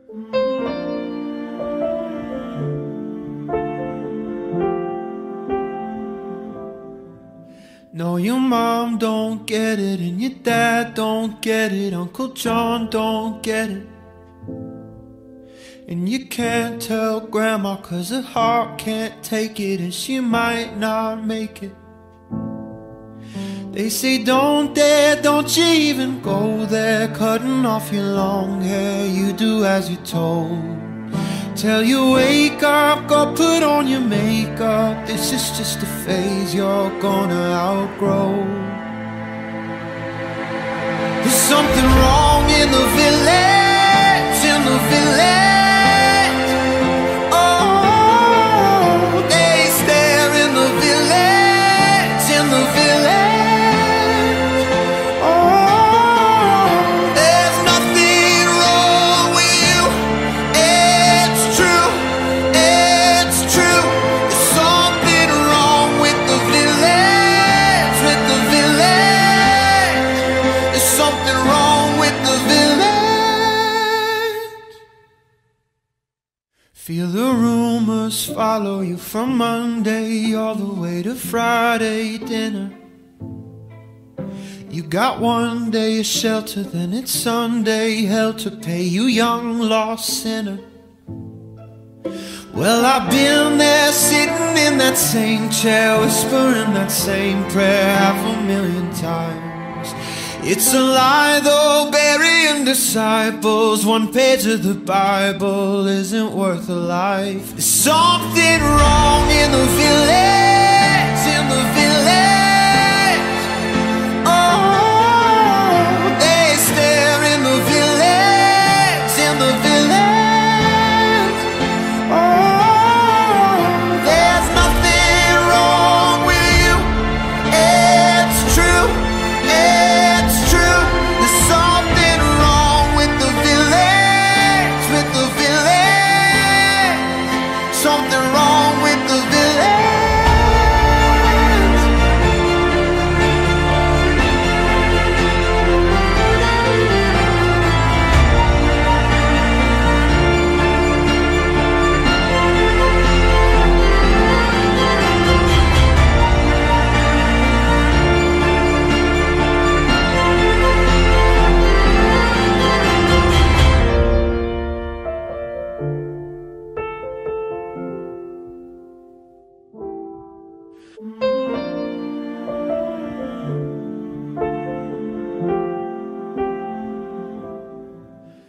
No, your mom don't get it, and your dad don't get it, Uncle John don't get it. And you can't tell Grandma 'cause her heart can't take it, and she might not make it. They say don't dare, don't you even go there, cutting off your long hair, you do as you're told. Tell you wake up, go put on your makeup, this is just a phase you're gonna outgrow. There's something wrong in the village, in the village. Oh, they stare in the village, in the village. Feel the rumors follow you from Monday all the way to Friday dinner. You got one day of shelter, then it's Sunday hell to pay, you young lost sinner. Well, I've been there sitting in that same chair, whispering that same prayer 500,000 times. It's a lie though, burying disciples, one page of the Bible isn't worth a life. There's something wrong in the village, in the village.